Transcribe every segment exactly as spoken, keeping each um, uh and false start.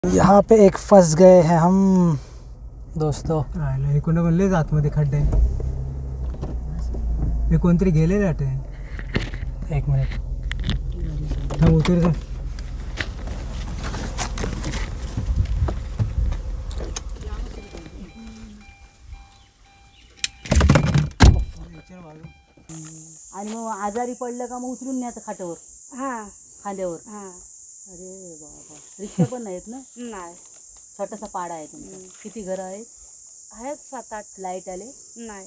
यहाँ पे एक फंस गए हैं हम दोस्तों. कोण म्हणले आतमध्ये खड्डे हे कोणतरी गेलेले वाटते. एक मिनिट हा उतर जा. आणि मग आजारी पडलं का मग उचलून न्यायचं खाट्यावर. हां खांद्यावर. हां. अरे बाबा, रिक्षा पण नाहीत ना. नाही. छोटासा पाडा आहे तुमचा. किती घरं आहेत? आहेत सात आठ. लाईट आले नाही.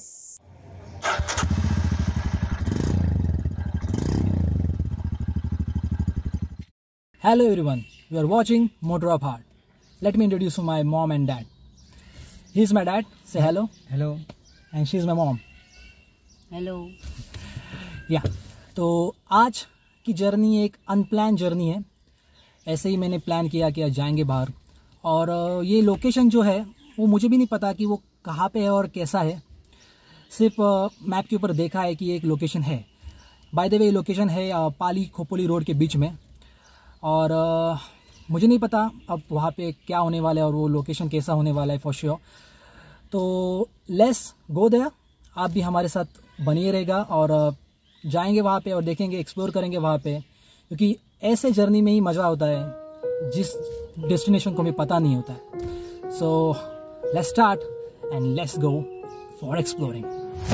Hello everyone, you are watching Motor of Heart. Let me introduce you my mom and dad. He is my dad, say hello. Hello. And she is my mom. Hello. या तो आज की जर्नी एक unplan journey है. ऐसे ही मैंने plan किया कि आज जाएंगे बाहर, और ये लोकेशन जो है वो मुझे भी नहीं पता कि वो कहाँ पे है और कैसा है. सिर्फ मैप के ऊपर देखा है कि एक लोकेशन है. बाय द वे ये लोकेशन है पाली खोपोली रोड के बीच में, और मुझे नहीं पता अब वहाँ पे क्या होने वाला है और वो लोकेशन कैसा होने वाला है फॉर श्योर. तो लेट्स गो देयर. आप भी हमारे साथ बनिए रहेगा और जाएंगे वहाँ पे और देखेंगे, एक्सप्लोर करेंगे वहाँ पे, क्योंकि ऐसे जर्नी में ही मज़ा होता है जिस डेस्टिनेशन को हमें पता नहीं होता है. So let's start and let's go for exploring.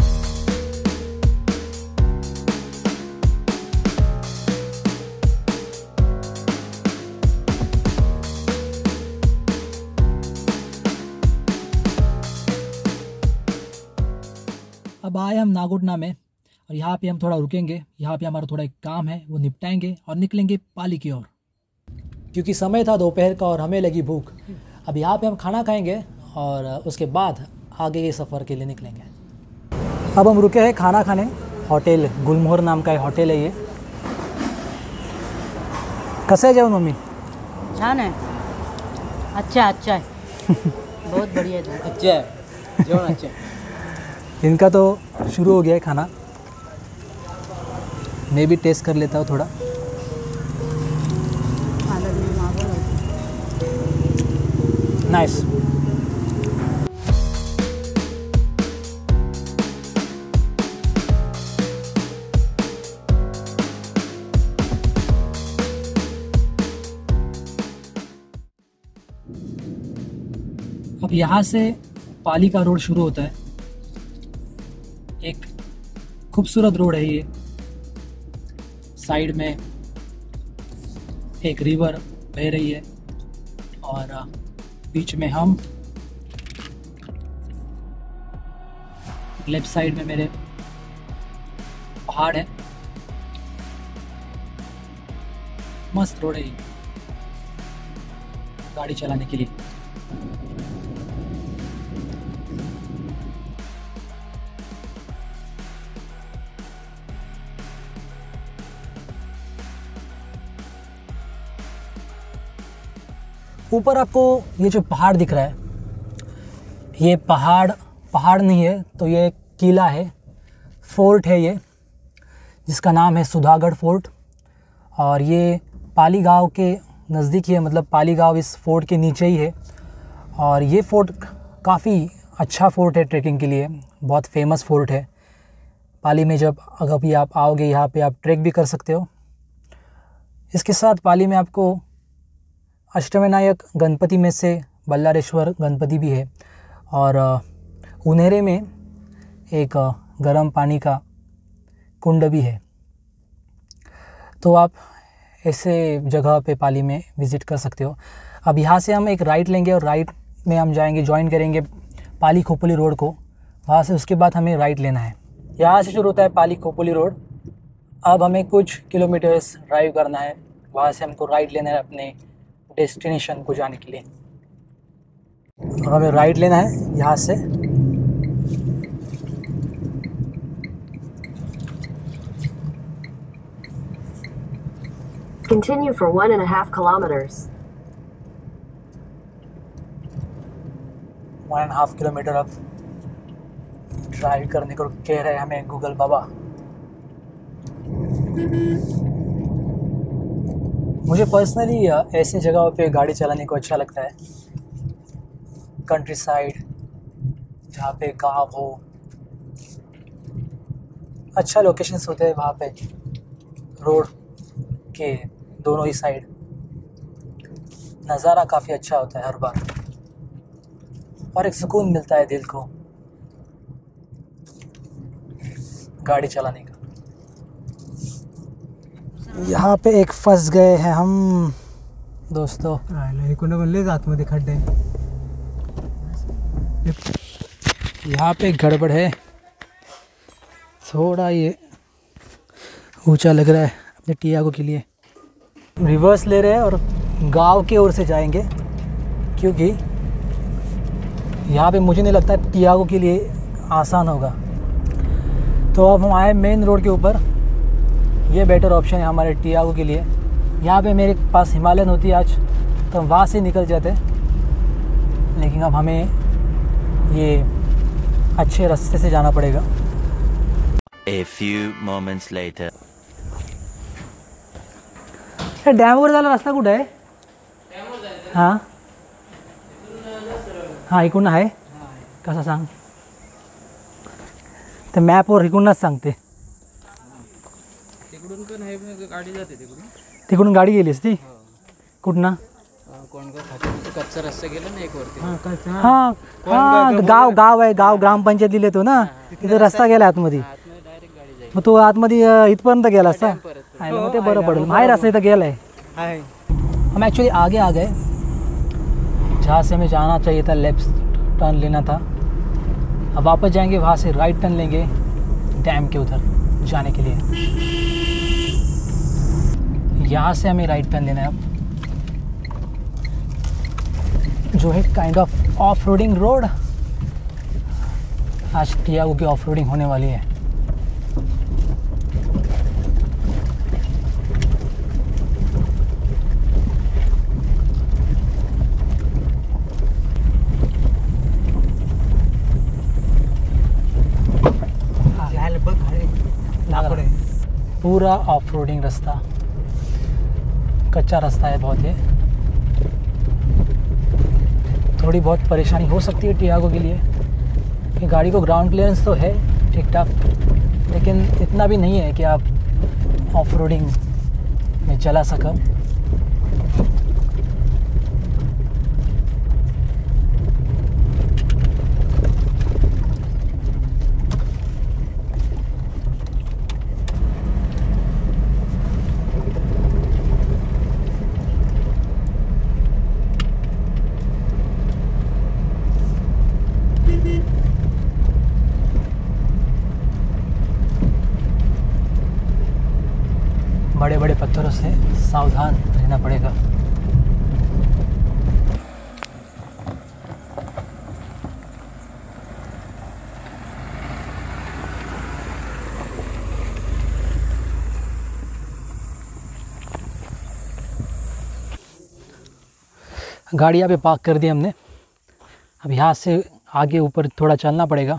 अब आए हम नागोडना में, और यहाँ पे हम थोड़ा रुकेंगे. यहाँ पे हमारा थोड़ा एक काम है, वो निपटाएंगे और निकलेंगे पाली की ओर, क्योंकि समय था दोपहर का और हमें लगी भूख. अब यहाँ पे हम खाना खाएंगे और उसके बाद आगे के सफ़र के लिए निकलेंगे. अब हम रुके हैं खाना खाने. होटल गुलमोहर नाम का होटल है ये. कसं आहे जेवण मम्मी? छान आहे. अच्छा अच्छा है. बहुत बढ़िया है. अच्छा है जेवण. अच्छा है. इनका तो शुरू हो गया है खाना. मैं भी टेस्ट कर लेता हूँ थोड़ा. नाइस. अब यहाँ से पाली का रोड शुरू होता है. एक खूबसूरत रोड है ये. साइड में एक रिवर बह रही है और बीच में हम. लेफ्ट साइड में मेरे पहाड़ है. मस्त रोड है ये गाड़ी चलाने के लिए. ऊपर आपको ये जो पहाड़ दिख रहा है, ये पहाड़ पहाड़ नहीं है तो ये एक किला है, फोर्ट है ये, जिसका नाम है सुधागढ़ फोर्ट. और ये पाली गांव के नज़दीक ही है, मतलब पाली गांव इस फोर्ट के नीचे ही है. और ये फोर्ट काफ़ी अच्छा फोर्ट है ट्रैकिंग के लिए. बहुत फेमस फोर्ट है पाली में. जब अगर भी आप आओगे यहाँ पे आप ट्रैक भी कर सकते हो. इसके साथ पाली में आपको अष्टविनायक गणपति में से बल्लारेश्वर गणपति भी है. और उन्हेरे में एक गर्म पानी का कुंड भी है. तो आप ऐसे जगह पे पाली में विज़िट कर सकते हो. अब यहाँ से हम एक राइट लेंगे और राइट में हम जाएंगे, ज्वाइन करेंगे पाली खोपोली रोड को. वहाँ से उसके बाद हमें राइट लेना है. यहाँ से शुरू होता है पाली खोपोली रोड. अब हमें कुछ किलोमीटर्स ड्राइव करना है. वहाँ से हमको राइट लेना है अपने डेस्टिनेशन को जाने के लिए. और हमें राइट लेना है यहाँ से. Continue for one and a half kilometers. One and half kilometre अब ड्राइव करने को कह रहे हैं हमें गूगल बाबा. मुझे पर्सनली ऐसी जगहों पे गाड़ी चलाने को अच्छा लगता है, कंट्री साइड जहाँ पे गाँव हो, अच्छा लोकेशंस होते हैं वहाँ पे, रोड के दोनों ही साइड नज़ारा काफ़ी अच्छा होता है हर बार, और एक सुकून मिलता है दिल को गाड़ी चलाने का। यहाँ पे एक फंस गए हैं हम दोस्तों। इकडून पण लयच आतमध्ये खड्डे आहे। यहाँ पे गड़बड़ है, थोड़ा ये ऊंचा लग रहा है अपने टियागो के लिए। रिवर्स ले रहे हैं और गांव की ओर से जाएंगे, क्योंकि यहाँ पे मुझे नहीं लगता टियागो के लिए आसान होगा। तो अब हम आए मेन रोड के ऊपर, ये बेटर ऑप्शन है हमारे टियागो के लिए। यहाँ पे मेरे पास हिमालयन होती आज तो हम वहाँ से निकल जाते, लेकिन अब हमें ये अच्छे रास्ते से जाना पड़ेगा। A few moments later. डॅमवर जायला रस्ता कुठं आहे? हां हां इकडून आहे कसा सांग, ते मॅपवर इकडूनच सांगते। तिकडून पण आहे गाडी जाते तिकडून तिकडून गाडी गेलीस ती कुठनं? कोण का कच्चा रस्ता गेला ना एक वरती। हां हां गाव गाव आहे, गाव ग्रामपंचायत दिले तो ना, तिथे रस्ता गेला आतमध्ये। डायरेक्ट गाडी जाईल मग तो आतमध्ये इथपर्यंत गेला असता, मग ते बरं पडेल। माहीत रास्ता इथं गेला आहे। हम एक्चुअली आगे आ गए, जहाँ से हमें जाना चाहिए था लेफ्ट टर्न लेना था। अब वापस जाएंगे, वहाँ से राइट टर्न लेंगे डैम के उधर जाने के लिए। यहाँ से हमें राइट टर्न लेना है अब, जो है kind of off roading road. आज टियागो की ऑफ रोडिंग होने वाली है। पूरा ऑफ रोडिंग रास्ता, कच्चा रास्ता है बहुत है। थोड़ी बहुत परेशानी हो सकती है टियागो के लिए कि गाड़ी को ग्राउंड क्लियरेंस तो है ठीक ठाक, लेकिन इतना भी नहीं है कि आप ऑफ रोडिंग में चला सको। बड़े बड़े पत्थरों से सावधान रहना पड़ेगा। गाड़ी यहाँ पे पार्क कर दी हमने, अब यहाँ से आगे ऊपर थोड़ा चलना पड़ेगा।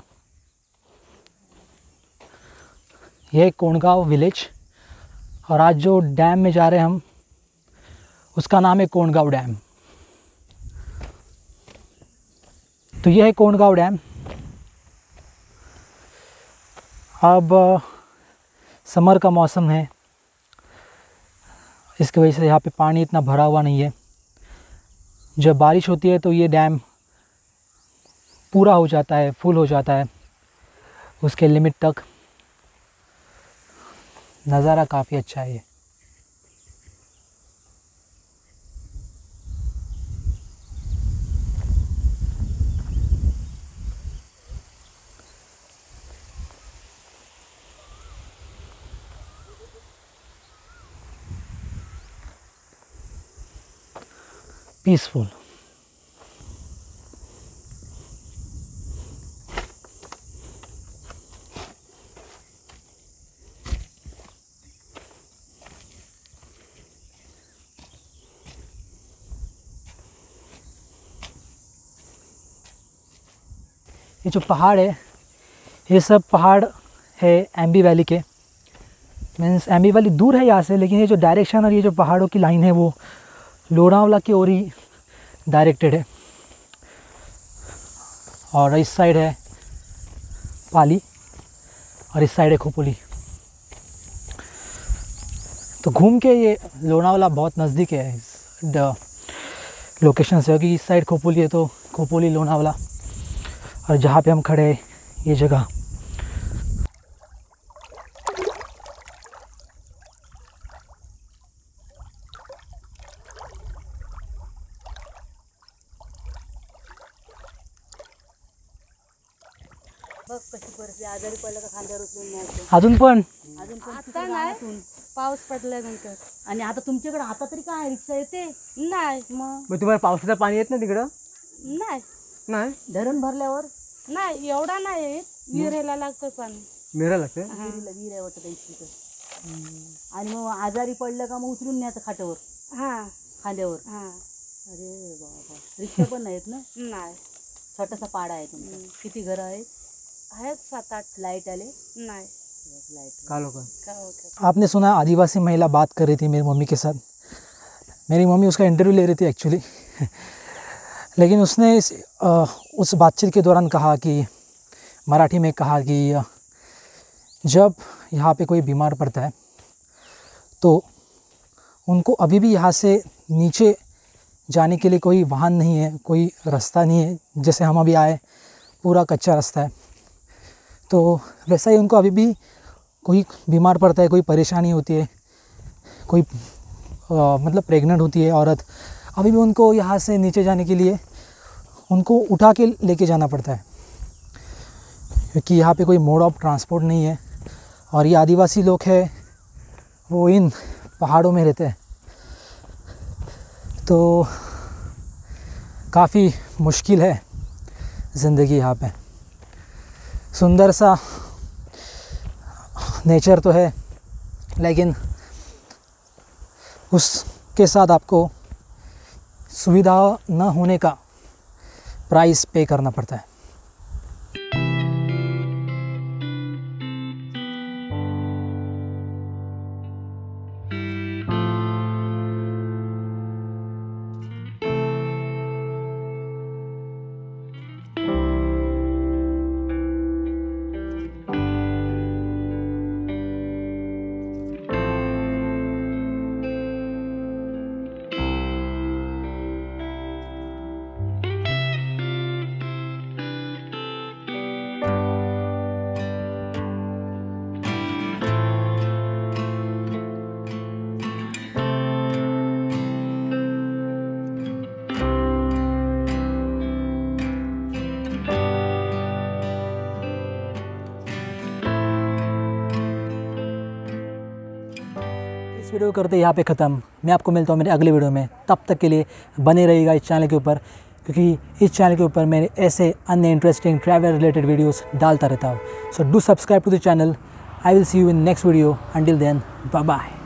यह है कोंडगांव विलेज, और आज जो डैम में जा रहे हैं हम उसका नाम है कोंडगांव डैम। तो यह है कोंडगांव डैम। अब समर का मौसम है, इसकी वजह से यहाँ पे पानी इतना भरा हुआ नहीं है। जब बारिश होती है तो ये डैम पूरा हो जाता है, फुल हो जाता है उसके लिमिट तक। नज़ारा काफ़ी अच्छा है ये। पीसफुल। ये जो पहाड़ है, ये सब पहाड़ है एम्बी वैली के। मीन्स एम्बी वैली दूर है यहाँ से, लेकिन ये जो डायरेक्शन और ये जो पहाड़ों की लाइन है वो लोनावला की ओर ही डायरेक्टेड है। और इस साइड है पाली और इस साइड है खोपोली। तो घूम के ये लोनावला बहुत नज़दीक है इस लोकेशन से, क्योंकि इस साइड खोपोली है तो खोपोली लोनावला, और जहाँ पे हम खड़े हैं ये जगह। बघ कशी परिस्थिती, आजारी पडलं का खांद्यावर उचलून न्यायचं. अजून पण अजून पण आता तिकडे नाही गावातून. पाऊस पडल्यानंतर आणि आता तुमच्याकडे आता तरी काय रिक्षा येते? नाही मग मग तुम्हाला पावसाचं पाणी येत ना तिकडं? नाही नाही, धरण भरल्यावर नाही एवढा नाही येत, विहिरीला लागतं पाणी. मेरा लागतं. विहिरीला विहीर आहे वाटतं इतकी. आणि मग आजारी पडलं का मग उचलून न्यायचं खाट्यावर हा खांद्यावर. हा अरे बाबा, रिक्षा पण नाहीत ना? नाही छोटासा पाडा आहे तुमचा. किती घरं आहेत? आहेत सात आठ. लाईट आले? नाही लाईट का लोक का ओके. आपने सुना आदिवासी महिला बात कर रही थी मेरी मम्मी के साथ। मेरी मम्मी उसका इंटरव्यू ले रही थी एक्चुअली लेकिन उसने इस, आ, उस बातचीत के दौरान कहा कि मराठी में कहा कि जब यहाँ पे कोई बीमार पड़ता है तो उनको अभी भी यहाँ से नीचे जाने के लिए कोई वाहन नहीं है, कोई रास्ता नहीं है। जैसे हम अभी आए पूरा कच्चा रास्ता है, तो वैसा ही उनको अभी भी कोई बीमार पड़ता है, कोई परेशानी होती है, कोई आ, मतलब प्रेग्नेंट होती है औरत, अभी भी उनको यहाँ से नीचे जाने के लिए उनको उठा के लेके जाना पड़ता है, क्योंकि यहाँ पे कोई मोड ऑफ ट्रांसपोर्ट नहीं है। और ये आदिवासी लोग हैं वो इन पहाड़ों में रहते हैं, तो काफ़ी मुश्किल है ज़िंदगी यहाँ पे। सुंदर सा नेचर तो है, लेकिन उसके साथ आपको सुविधा न होने का प्राइस पे करना पड़ता है। इस वीडियो करते यहाँ पे ख़त्म। मैं आपको मिलता हूँ मेरे अगले वीडियो में, तब तक के लिए बने रहिएगा इस चैनल के ऊपर, क्योंकि इस चैनल के ऊपर मैंने ऐसे अन्य इंटरेस्टिंग ट्रैवल रिलेटेड वीडियोस डालता रहता हूँ। So do subscribe to the channel. I will see you in next video. Until then, bye bye.